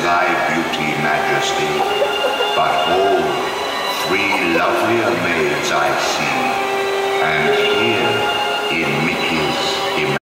thy beauty, majesty, but hold, 3 lovelier maids I see.